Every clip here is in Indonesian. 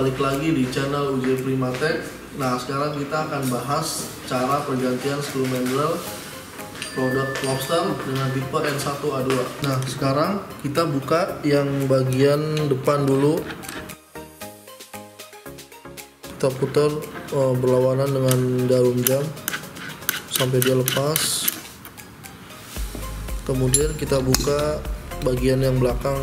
balik lagi di channel UJ Primatech. Nah, sekarang kita akan bahas cara pergantian screw mandrel produk Lobster dengan tipe N1A2. Nah, sekarang kita buka yang bagian depan dulu. Kita putar berlawanan dengan jarum jam sampai dia lepas. Kemudian kita buka bagian yang belakang.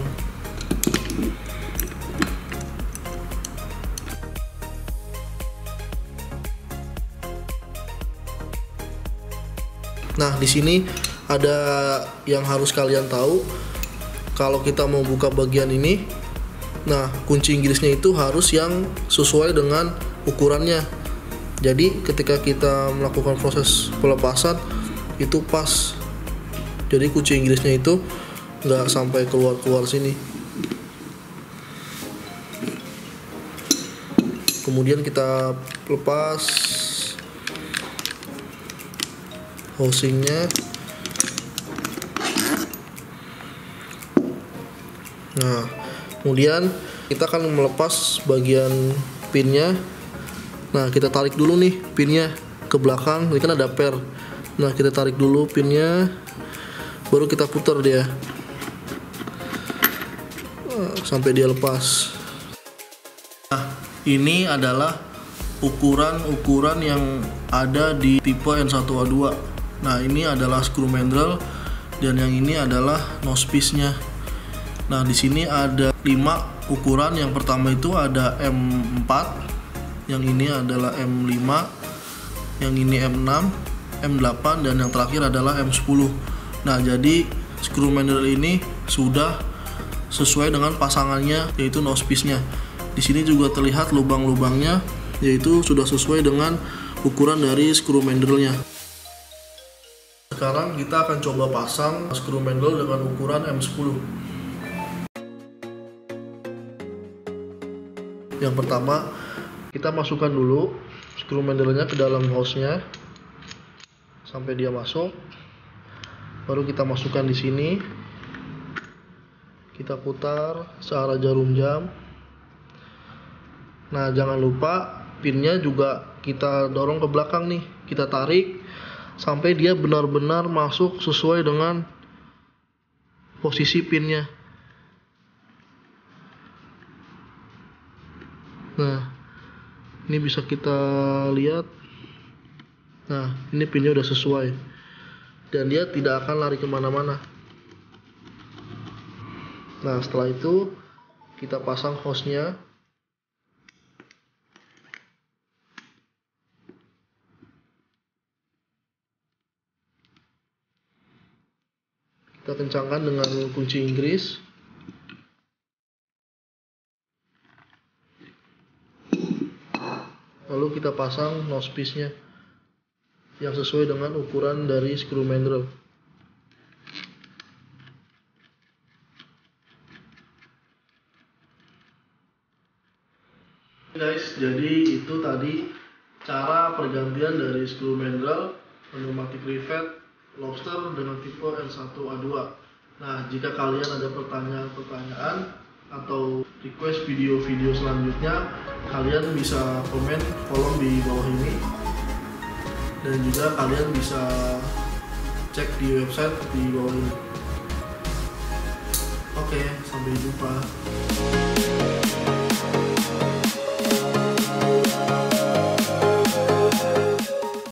Nah, di sini ada yang harus kalian tahu. Kalau kita mau buka bagian ini, nah kunci Inggrisnya itu harus yang sesuai dengan ukurannya. Jadi ketika kita melakukan proses pelepasan itu pas. Jadi kunci Inggrisnya itu nggak sampai keluar sini. Kemudian kita lepas housingnya. Nah, kemudian kita akan melepas bagian pinnya. Nah, kita tarik dulu nih pinnya ke belakang. Ini kan ada per. Nah, kita tarik dulu pinnya, baru kita putar dia sampai dia lepas. Nah, ini adalah ukuran yang ada di tipe N1A2. Nah, ini adalah screw mandrel dan yang ini adalah nosepiece-nya. Nah, di sini ada 5 ukuran. Yang pertama itu ada M4, yang ini adalah M5, yang ini M6, M8, dan yang terakhir adalah M10. Nah, jadi screw mandrel ini sudah sesuai dengan pasangannya, yaitu nosepiece-nya. Di sini juga terlihat lubang-lubangnya, yaitu sudah sesuai dengan ukuran dari screw mandrelnya. Sekarang kita akan coba pasang screw mandrel dengan ukuran M10. Yang pertama, kita masukkan dulu screw mandrelnya ke dalam housenya sampai dia masuk. Baru kita masukkan di sini. Kita putar searah jarum jam. Nah, jangan lupa pinnya juga kita dorong ke belakang nih. Kita tarik sampai dia benar-benar masuk sesuai dengan posisi pinnya. Nah, ini bisa kita lihat. Nah, ini pinnya udah sesuai dan dia tidak akan lari kemana-mana. Nah, setelah itu kita pasang hostnya. Kita kencangkan dengan kunci Inggris. Lalu kita pasang nosepiece-nya yang sesuai dengan ukuran dari screw mandrel. Guys, jadi itu tadi cara pergantian dari screw mandrel pneumatic rivet Lobster dengan tipe N1A2. Nah, jika kalian ada pertanyaan-pertanyaan atau request video-video selanjutnya, kalian bisa komen kolom di bawah ini, dan juga kalian bisa cek di website di bawah ini. Oke, sampai jumpa.